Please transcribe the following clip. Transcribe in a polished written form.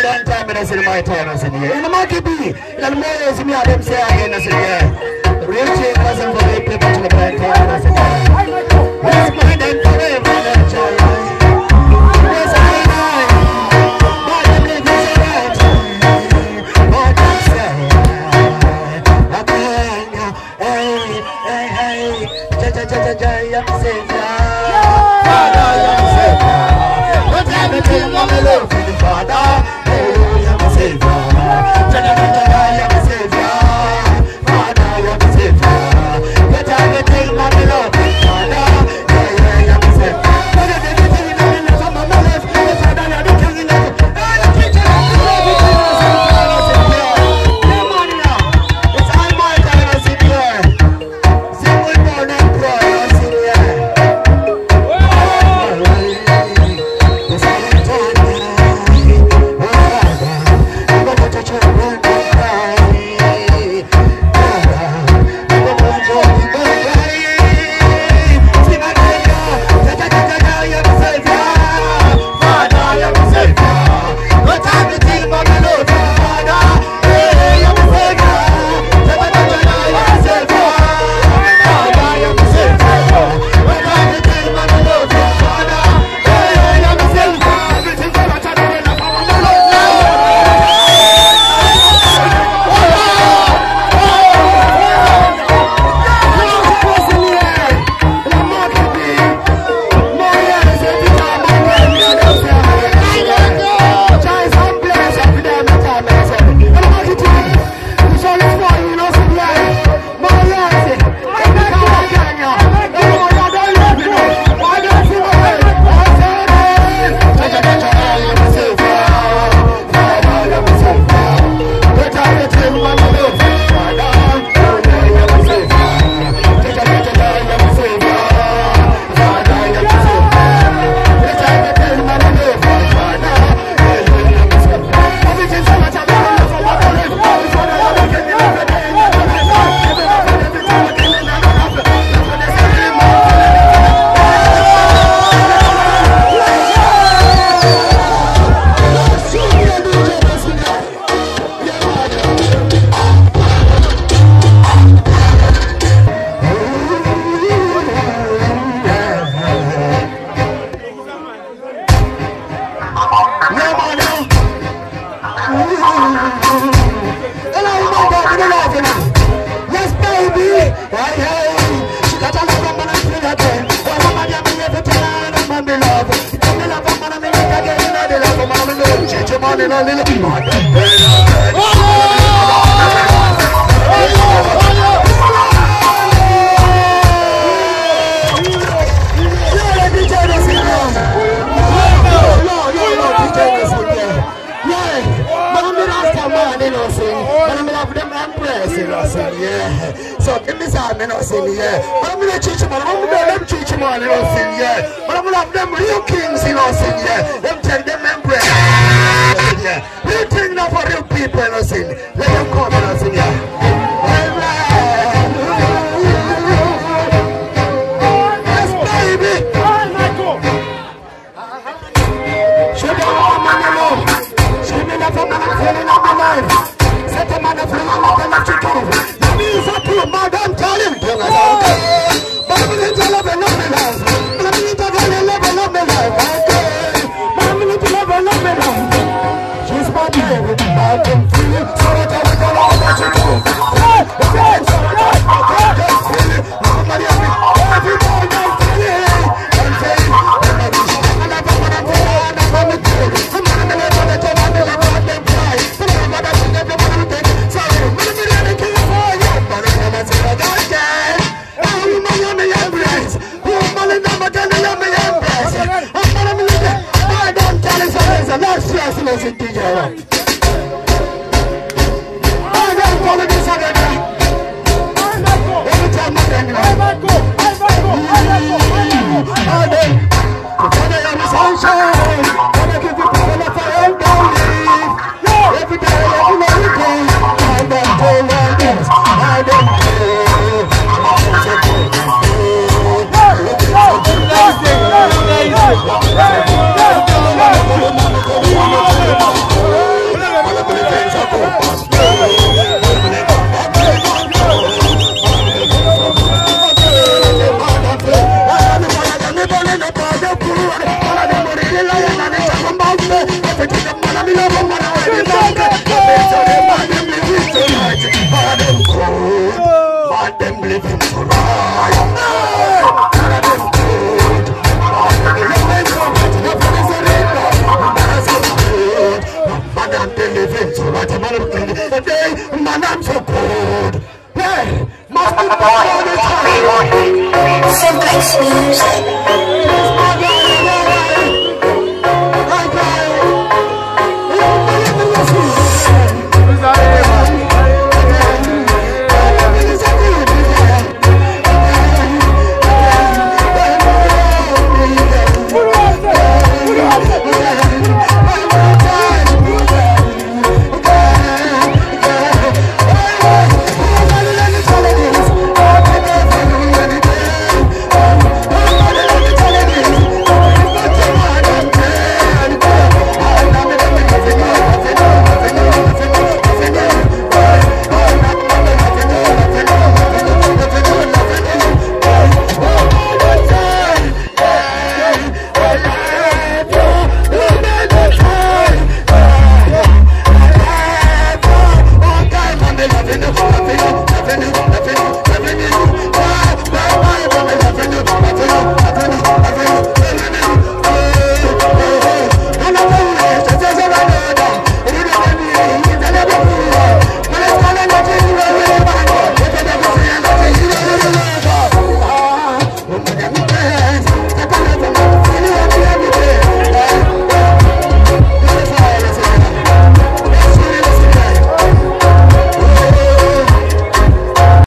long time I see my time I see here. In the McBee, in the morning see me and them say again I see here. The real change wasn't for the people to the blind time I see here. Let's mind them forever, let's try. Yes, I know. But I'm living so right. But I'm saying, hey, I'm Savior. Father, I'm Savior. What time it is, I'm in love with the Father. Hey, I'm Savior. I'm Savior. Father, I'm Savior. What time it is, I'm in love with the Father. Hey, I'm Savior. What is everything in my life? I'm on my life. The Father, you're the King in life. I'm the teacher of the love. Come on now. It's all my time, I sit here. Sing with more than pride, I sit here. So give me some, I sing, yeah. But I'm gonna teach them, I'm gonna teach them all, sing, yeah. But I'm gonna have them real kings, sing, yeah. Them take them embrace, yeah. Real thing now for real people, sing. Let them come and sing, yeah. Yes, baby. Show them all my love. Show me that I'm feeling of my life. Set them on the floor, I'm not gonna let you go. It's up to Madam Talim. But I'm going to love and love me love. But I'm going to love and love me love. But I'm going to love and love me love. She's my baby. I can feel it. So that I will go on what you do. Nobody else. Everybody else. And say, I'm not going to do it. I'm going to do it. I'm not going to let them cry. But I'm not going to let them take it. So, I'm going to be there to kill you. I'm the living, so what am I looking at? Man, I'm so good. Hey, must be all the time. Simplex music.